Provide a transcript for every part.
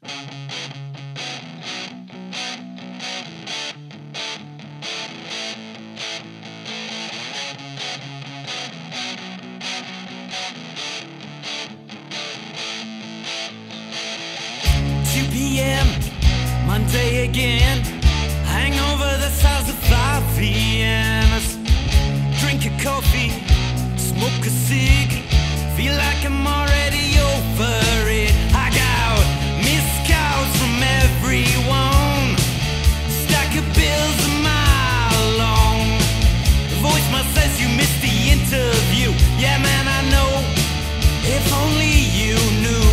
p.m. Monday again. Hangover the size of 5 Viennas. Drink a coffee, smoke a cig. Feel like I'm already over it. I got missed calls from everyone. Stack of bills a mile long. The voicemail says you missed the interview. Yeah, man, I know. If only you knew.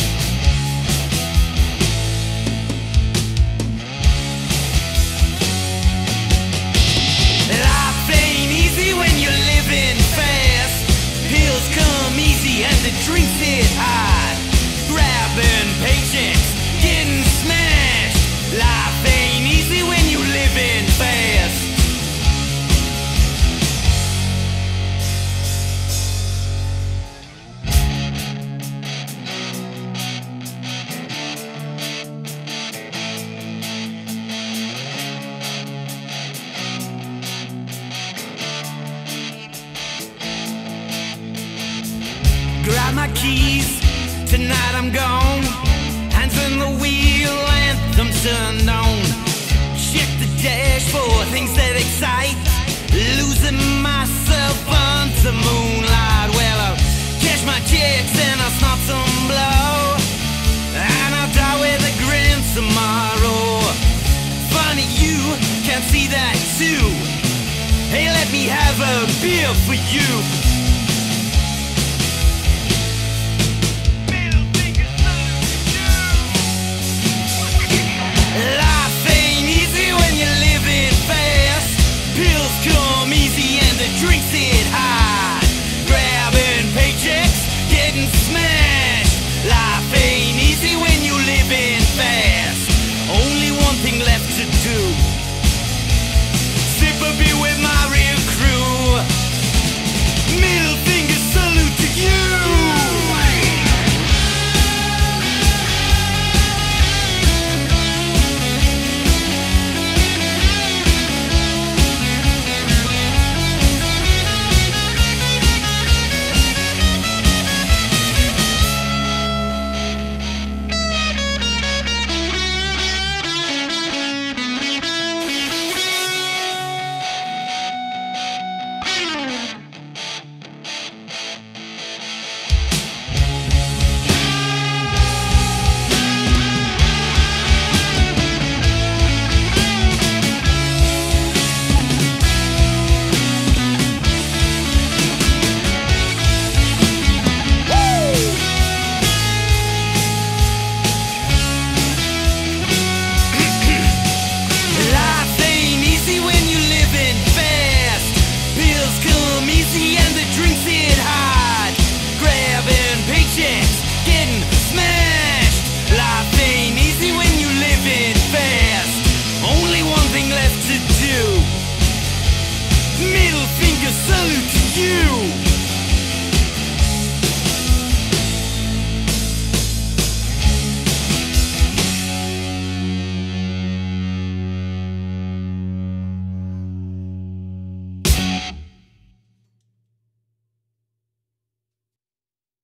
And the drinks hit hard, grabbing paychecks, getting smashed. Life ain't easy when you living fast. Grab my keys, tonight I'm gone. Hands on the wheel, anthem turned on. Check the dash for things that excite. Losing myself under moonlight. Well, I'll cash my checks and I'll snort some blow. And I'll die with a grin tomorrow. Funny you can see that too. Hey, let me have a beer for you.